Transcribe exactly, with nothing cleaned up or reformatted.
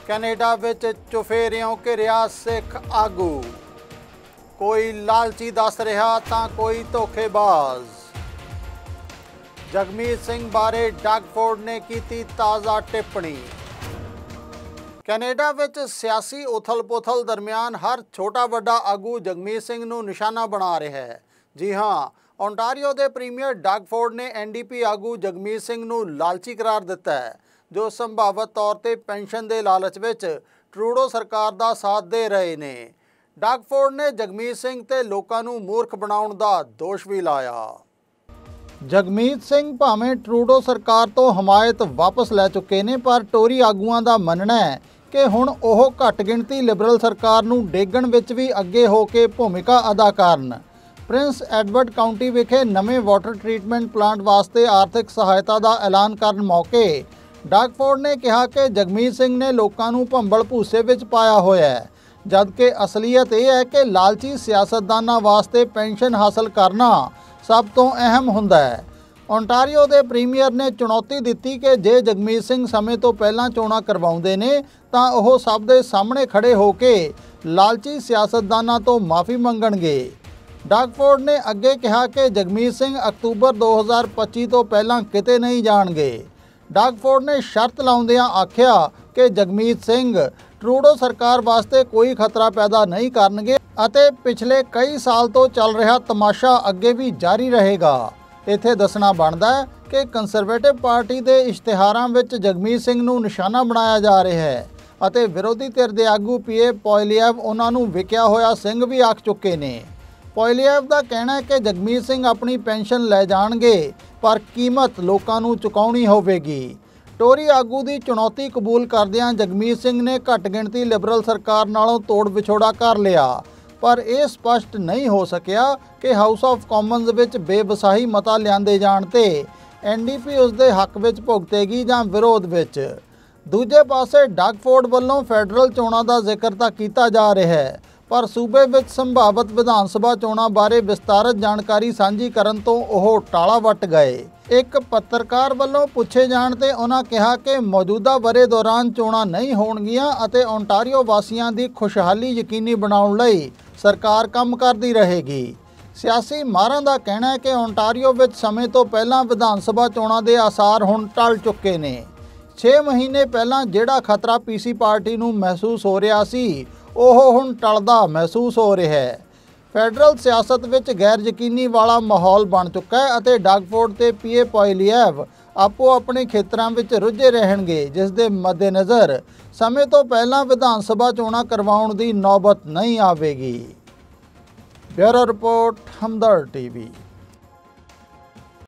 Canada ਵਿੱਚ ਚੁਫੇਰਿਓਂ ਘਿਰਿਆ ਸਿੱਖ ਆਗੂ। ਕੋਈ ਲਾਲਚੀ ਦੱਸ ਰਿਹਾ ਤਾਂ ਕੋਈ ਧੋਖੇਬਾਜ਼। ਜਗਮੀਤ ਸਿੰਘ ਬਾਰੇ ਡਗ ਫੋਰਡ ਨੇ ਕੀਤੀ ਤਾਜ਼ਾ ਟਿੱਪਣੀ। ਕੈਨੇਡਾ ਵਿੱਚ ਸਿਆਸੀ ਉਥਲ-ਪੁਥਲ ਦਰਮਿਆਨ ਹਰ ਛੋਟਾ ਵੱਡਾ ਆਗੂ ਜਗਮੀਤ ਸਿੰਘ ਨੂੰ ਨਿਸ਼ਾਨਾ ਬਣਾ ਰਿਹਾ ਹੈ। ਜੀ ਹਾਂ, ਓਨਟਾਰੀਓ ਦੇ ਪ੍ਰੀਮੀਅਰ ਡਗ ਫੋਰਡ ਨੇ ਐਨ ਡੀ ਪੀ ਆਗੂ ਜਗਮੀਤ ਸਿੰਘ ਨੂੰ ਲਾਲਚੀ ਕਰਾਰ ਦਿੱਤਾ ਹੈ, ਜੋ ਸੰਭਾਵਤ ਤੌਰ ਤੇ ਪੈਨਸ਼ਨ ਦੇ ਲਾਲਚ ਵਿੱਚ ਟਰੂਡੋ ਸਰਕਾਰ ਦਾ ਸਾਥ ਦੇ ਰਹੇ ਨੇ। ਡਗ ਫੋਰਡ ਨੇ ਜਗਮੀਤ ਸਿੰਘ ਤੇ ਲੋਕਾਂ ਨੂੰ ਮੂਰਖ ਬਣਾਉਣ ਦਾ ਦੋਸ਼ ਵੀ ਲਾਇਆ। ਜਗਮੀਤ ਸਿੰਘ ਭਾਵੇਂ ਟਰੂਡੋ ਸਰਕਾਰ ਤੋਂ ਹਮਾਇਤ ਵਾਪਸ ਲੈ ਚੁੱਕੇ ਨੇ, ਪਰ ਟੋਰੀ ਆਗੂਆਂ ਦਾ ਮੰਨਣਾ ਹੈ ਕਿ ਹੁਣ ਉਹ ਘੱਟ ਗਿਣਤੀ ਲਿਬਰਲ ਸਰਕਾਰ ਨੂੰ ਡੇਗਣ ਵਿੱਚ ਵੀ ਅੱਗੇ ਹੋ ਕੇ ਭੂਮਿਕਾ ਅਦਾ ਕਰਨ। ਪ੍ਰਿੰਸ ਐਡਵਰਡ ਕਾਉਂਟੀ ਵਿਖੇ ਨਵੇਂ ਵਾਟਰ ਟ੍ਰੀਟਮੈਂਟ ਪਲਾਂਟ ਵਾਸਤੇ ਆਰਥਿਕ ਸਹਾਇਤਾ ਦਾ ਐਲਾਨ ਕਰਨ ਮੌਕੇ ਡਗ ਫੋਰਡ ਨੇ ਕਿਹਾ ਕਿ ਜਗਮੀਤ ਸਿੰਘ ਨੇ ਲੋਕਾਂ ਨੂੰ ਭੰਬਲ ਭੂਸੇ ਵਿੱਚ ਪਾਇਆ ਹੋਇਆ ਹੈ, ਜਦਕਿ ਅਸਲੀਅਤ ਇਹ ਹੈ ਕਿ ਲਾਲਚੀ ਸਿਆਸਤਦਾਨਾਂ ਵਾਸਤੇ ਪੈਨਸ਼ਨ ਹਾਸਲ ਕਰਨਾ ਸਭ ਤੋਂ ਅਹਿਮ ਹੁੰਦਾ ਹੈ। ਓਨਟਾਰੀਓ ਦੇ ਪ੍ਰੀਮੀਅਰ ਨੇ ਚੁਣੌਤੀ ਦਿੱਤੀ ਕਿ ਜੇ ਜਗਮੀਤ ਸਿੰਘ ਸਮੇਂ ਤੋਂ ਪਹਿਲਾਂ ਚੋਣਾਂ ਕਰਵਾਉਂਦੇ ਨੇ ਤਾਂ ਉਹ ਸਭ ਦੇ ਸਾਹਮਣੇ ਖੜੇ ਹੋ ਕੇ ਲਾਲਚੀ ਸਿਆਸਤਦਾਨਾਂ ਤੋਂ ਮਾਫੀ ਮੰਗਣਗੇ। ਡਗ ਫੋਰਡ ਨੇ ਅੱਗੇ ਕਿਹਾ ਕਿ ਜਗਮੀਤ ਸਿੰਘ ਅਕਤੂਬਰ ਦੋ ਹਜ਼ਾਰ ਪੱਚੀ ਤੋਂ ਪਹਿਲਾਂ ਕਿਤੇ ਨਹੀਂ ਜਾਣਗੇ। ਡਗ ਫੋਰਡ ਨੇ ਸ਼ਰਤ ਲਾਉਂਦਿਆਂ ਆਖਿਆ ਕਿ ਜਗਮੀਤ ਸਿੰਘ ਟਰੂਡੋ ਸਰਕਾਰ ਵਾਸਤੇ ਕੋਈ ਖਤਰਾ ਪੈਦਾ ਨਹੀਂ ਕਰਨਗੇ ਅਤੇ ਪਿਛਲੇ ਕਈ ਸਾਲ ਤੋਂ ਚੱਲ ਰਿਹਾ ਤਮਾਸ਼ਾ ਅੱਗੇ ਵੀ ਜਾਰੀ ਰਹੇਗਾ। ਇੱਥੇ ਦੱਸਣਾ ਬਣਦਾ ਹੈ ਕਿ ਕੰਜ਼ਰਵੇਟਿਵ ਪਾਰਟੀ ਦੇ ਇਸ਼ਤਿਹਾਰਾਂ ਵਿੱਚ ਜਗਮੀਤ ਸਿੰਘ ਨੂੰ ਨਿਸ਼ਾਨਾ ਬਣਾਇਆ ਜਾ ਰਿਹਾ ਹੈ ਅਤੇ ਵਿਰੋਧੀ ਧਿਰ ਦੇ ਆਗੂ ਪੀਏ ਪੋਇਲੀਐਵ ਉਹਨਾਂ ਨੂੰ ਵਿਕਿਆ ਹੋਇਆ ਸਿੰਘ ਵੀ ਆਖ ਚੁੱਕੇ ਨੇ। ਪੋਇਲੀਐਵ ਦਾ ਕਹਿਣਾ ਹੈ ਕਿ ਜਗਮੀਤ ਸਿੰਘ ਆਪਣੀ ਪੈਨਸ਼ਨ ਲੈ ਜਾਣਗੇ, ਪਰ ਕੀਮਤ ਲੋਕਾਂ ਨੂੰ ਚੁਕਾਉਣੀ ਹੋਵੇਗੀ। ਟੋਰੀ ਆਗੂ ਦੀ ਚੁਣੌਤੀ ਕਬੂਲ ਕਰਦਿਆਂ ਜਗਮੀਤ ਸਿੰਘ ਨੇ ਘੱਟ ਗਿਣਤੀ ਲਿਬਰਲ ਸਰਕਾਰ ਨਾਲੋਂ ਤੋੜ ਵਿਛੋੜਾ ਕਰ ਲਿਆ, ਪਰ ਇਹ ਸਪਸ਼ਟ ਨਹੀਂ ਹੋ ਸਕਿਆ ਕਿ ਹਾਊਸ ਆਫ ਕਾਮਨਜ਼ ਵਿੱਚ ਬੇਵਸਾਹੀ ਮਤਾ ਲਿਆਂਦੇ ਜਾਣ ਤੇ ਐਨ ਡੀ ਪੀ ਉਸ ਦੇ ਹੱਕ ਵਿੱਚ ਭੁਗਤੇਗੀ ਜਾਂ ਵਿਰੋਧ ਵਿੱਚ। ਦੂਜੇ ਪਾਸੇ ਡਗ ਫੋਰਡ ਵੱਲੋਂ ਫੈਡਰਲ ਚੋਣਾਂ ਦਾ ਜ਼ਿਕਰ ਤਾਂ ਕੀਤਾ ਜਾ ਰਿਹਾ ਹੈ, ਪਰ ਸੂਬੇ ਵਿੱਚ ਸੰਭਾਵਤ ਵਿਧਾਨ ਸਭਾ ਚੋਣਾਂ ਬਾਰੇ ਵਿਸਤਾਰਤ ਜਾਣਕਾਰੀ ਸਾਂਝੀ ਕਰਨ ਤੋਂ ਉਹ ਟਾਲਾ ਵੱਟ ਗਏ। ਇੱਕ ਪੱਤਰਕਾਰ ਵੱਲੋਂ ਪੁੱਛੇ ਜਾਣ ਤੇ ਉਹਨਾਂ ਕਿਹਾ ਕਿ ਮੌਜੂਦਾ ਵਰ੍ਹੇ ਦੌਰਾਨ ਚੋਣਾਂ ਨਹੀਂ ਹੋਣਗੀਆਂ ਅਤੇ ਓਨਟਾਰੀਓ ਵਾਸੀਆਂ ਦੀ ਖੁਸ਼ਹਾਲੀ ਯਕੀਨੀ ਬਣਾਉਣ ਲਈ ਸਰਕਾਰ ਕੰਮ ਕਰਦੀ ਰਹੇਗੀ। ਸਿਆਸੀ ਮਾਹਰਾਂ ਦਾ ਕਹਿਣਾ ਹੈ ਕਿ ਓਨਟਾਰੀਓ ਵਿੱਚ ਸਮੇਂ ਤੋਂ ਪਹਿਲਾਂ ਵਿਧਾਨ ਸਭਾ ਚੋਣਾਂ ਦੇ ਆਸਾਰ ਹੁਣ ਟਲ ਚੁੱਕੇ ਨੇ। ਛੇ ਮਹੀਨੇ ਪਹਿਲਾਂ ਜਿਹੜਾ ਖਤਰਾ ਪੀ ਸੀ ਪਾਰਟੀ ਨੂੰ ਮਹਿਸੂਸ ਹੋ ਰਿਹਾ ਸੀ, ਉਹ ਹੁਣ ਟਲਦਾ ਮਹਿਸੂਸ ਹੋ ਰਿਹਾ ਹੈ। ਫੈਡਰਲ ਸਿਆਸਤ ਵਿੱਚ ਗੈਰ ਯਕੀਨੀ ਵਾਲਾ ਮਾਹੌਲ ਬਣ ਚੁੱਕਾ ਹੈ ਅਤੇ ਡਗ ਫੋਰਡ ਤੇ ਪੀਏ ਪੋਇਲੀਐਵ ਆਪੋ ਆਪਣੇ ਖੇਤਰਾਂ ਵਿੱਚ ਰੁੱਝੇ ਰਹਿਣਗੇ, ਜਿਸ ਦੇ ਮੱਦੇਨਜ਼ਰ ਸਮੇਂ ਤੋਂ ਪਹਿਲਾਂ ਵਿਧਾਨ ਸਭਾ ਚੋਣਾਂ ਕਰਵਾਉਣ ਦੀ ਨੌਬਤ ਨਹੀਂ ਆਵੇਗੀ। ਬਿਊਰੋ ਰਿਪੋਰਟ, ਹਮਦਰਦ ਟੀ ਵੀ।